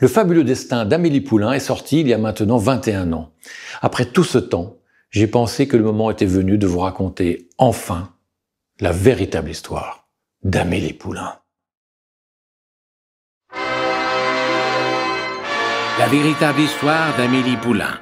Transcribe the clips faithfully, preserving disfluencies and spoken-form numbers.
Le fabuleux destin d'Amélie Poulain est sorti il y a maintenant vingt et un ans. Après tout ce temps, j'ai pensé que le moment était venu de vous raconter enfin la véritable histoire d'Amélie Poulain. La véritable histoire d'Amélie Poulain.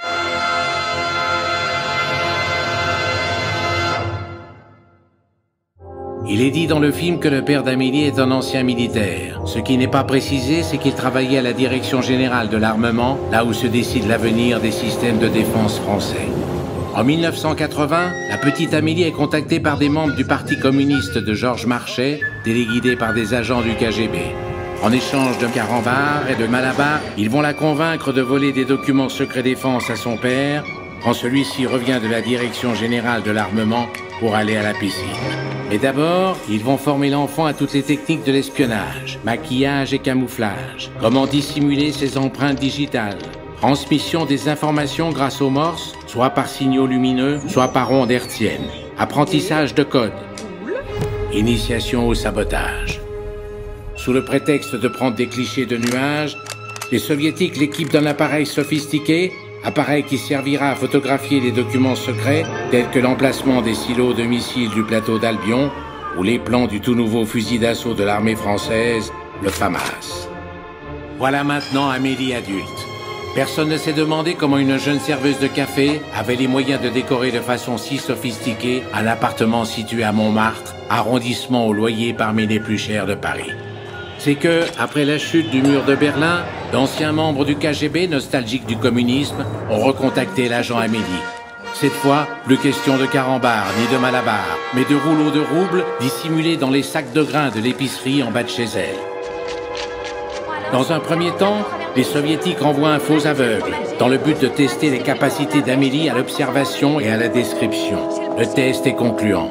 Il est dit dans le film que le père d'Amélie est un ancien militaire. Ce qui n'est pas précisé, c'est qu'il travaillait à la Direction Générale de l'Armement, là où se décide l'avenir des systèmes de défense français. En mille neuf cent quatre-vingts, la petite Amélie est contactée par des membres du Parti communiste de Georges Marchais, téléguidés par des agents du K G B. En échange de carambars et de malabars, ils vont la convaincre de voler des documents secret défense à son père, quand celui-ci revient de la Direction Générale de l'Armement pour aller à la piscine. Mais d'abord, ils vont former l'enfant à toutes les techniques de l'espionnage, maquillage et camouflage, comment dissimuler ses empreintes digitales, transmission des informations grâce aux morses, soit par signaux lumineux, soit par ondes hertziennes, apprentissage de code, initiation au sabotage. Sous le prétexte de prendre des clichés de nuages, les soviétiques l'équipent d'un appareil sophistiqué, appareil qui servira à photographier les documents secrets tels que l'emplacement des silos de missiles du plateau d'Albion ou les plans du tout nouveau fusil d'assaut de l'armée française, le FAMAS. Voilà maintenant Amélie adulte. Personne ne s'est demandé comment une jeune serveuse de café avait les moyens de décorer de façon si sophistiquée un appartement situé à Montmartre, arrondissement au loyer parmi les plus chers de Paris. C'est que, après la chute du mur de Berlin, d'anciens membres du K G B, nostalgiques du communisme, ont recontacté l'agent Amélie. Cette fois, plus question de carambars ni de malabars, mais de rouleaux de roubles dissimulés dans les sacs de grains de l'épicerie en bas de chez elle. Dans un premier temps, les soviétiques envoient un faux aveugle, dans le but de tester les capacités d'Amélie à l'observation et à la description. Le test est concluant.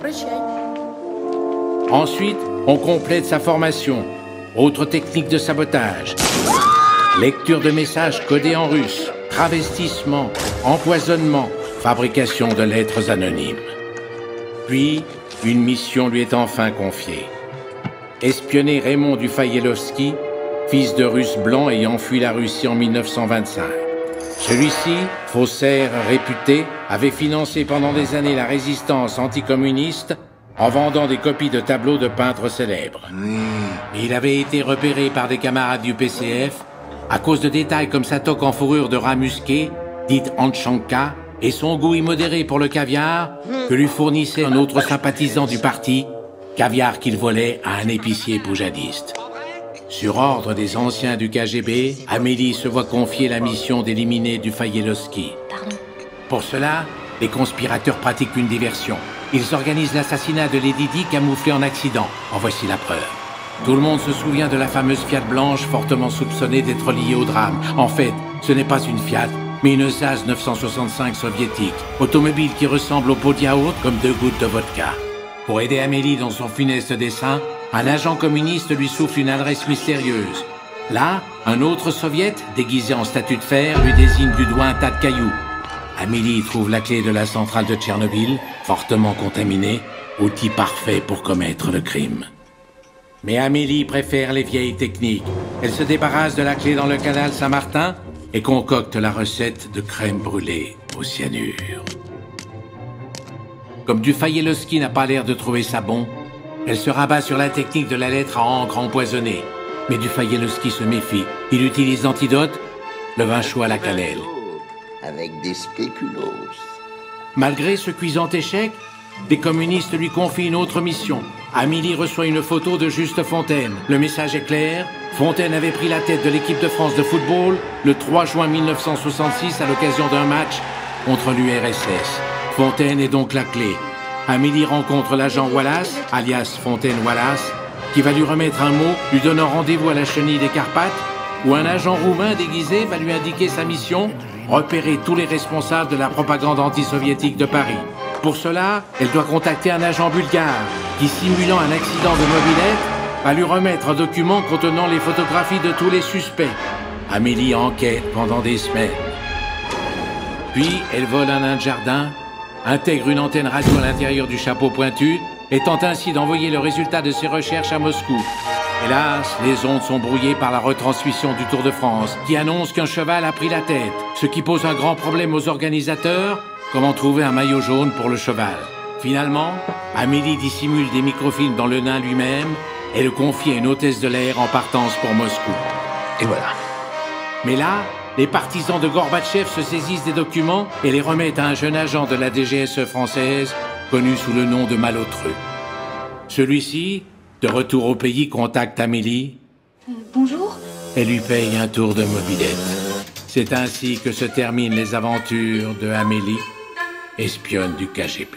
Ensuite, on complète sa formation. Autre technique de sabotage, lecture de messages codés en russe, travestissement, empoisonnement, fabrication de lettres anonymes. Puis, une mission lui est enfin confiée. Espionner Raymond Dufayelowski, fils de Russe blanc ayant fui la Russie en mille neuf cent vingt-cinq. Celui-ci, faussaire réputé, avait financé pendant des années la résistance anticommuniste en vendant des copies de tableaux de peintres célèbres. Mmh. Il avait été repéré par des camarades du P C F à cause de détails comme sa toque en fourrure de rat musqué, dite Anchanka, et son goût immodéré pour le caviar que lui fournissait un autre sympathisant du parti, caviar qu'il volait à un épicier poujadiste. Sur ordre des anciens du K G B, Amélie se voit confier la mission d'éliminer Dufayelowski. Pour cela, les conspirateurs pratiquent une diversion. Ils organisent l'assassinat de Lady Di camouflé en accident. En voici la preuve. Tout le monde se souvient de la fameuse Fiat blanche fortement soupçonnée d'être liée au drame. En fait, ce n'est pas une Fiat, mais une Zaz neuf cent soixante-cinq soviétique. Automobile qui ressemble au pot de yaourt comme deux gouttes de vodka. Pour aider Amélie dans son funeste dessein, un agent communiste lui souffle une adresse mystérieuse. Là, un autre soviète, déguisé en statue de fer, lui désigne du doigt un tas de cailloux. Amélie trouve la clé de la centrale de Tchernobyl, fortement contaminée, outil parfait pour commettre le crime. Mais Amélie préfère les vieilles techniques. Elle se débarrasse de la clé dans le canal Saint-Martin et concocte la recette de crème brûlée au cyanure. Comme Dufayelowski n'a pas l'air de trouver ça bon, elle se rabat sur la technique de la lettre à encre empoisonnée. Mais Dufayelowski se méfie. Il utilise l'antidote, le vin chaud à la cannelle. Avec des spéculoos. Malgré ce cuisant échec, des communistes lui confient une autre mission. Amélie reçoit une photo de Juste Fontaine. Le message est clair. Fontaine avait pris la tête de l'équipe de France de football le trois juin mille neuf cent soixante-six à l'occasion d'un match contre l'U R S S. Fontaine est donc la clé. Amélie rencontre l'agent Wallace, alias Fontaine Wallace, qui va lui remettre un mot, lui donnant rendez-vous à la chenille des Carpates, où un agent roumain déguisé va lui indiquer sa mission, repérer tous les responsables de la propagande anti-soviétique de Paris. Pour cela, elle doit contacter un agent bulgare qui, simulant un accident de mobilette, va lui remettre un document contenant les photographies de tous les suspects. Amélie enquête pendant des semaines. Puis, elle vole un nain de jardin, intègre une antenne radio à l'intérieur du chapeau pointu et tente ainsi d'envoyer le résultat de ses recherches à Moscou. Hélas, les ondes sont brouillées par la retransmission du Tour de France, qui annonce qu'un cheval a pris la tête, ce qui pose un grand problème aux organisateurs. Comment trouver un maillot jaune pour le cheval? Finalement, Amélie dissimule des microfilms dans le nain lui-même et le confie à une hôtesse de l'air en partance pour Moscou. Et voilà. Mais là, les partisans de Gorbatchev se saisissent des documents et les remettent à un jeune agent de la D G S E française, connu sous le nom de Malotru. Celui-ci, de retour au pays, contacte Amélie. Euh, bonjour. Et lui paye un tour de mobilette. C'est ainsi que se terminent les aventures de Amélie, espionne du K G B.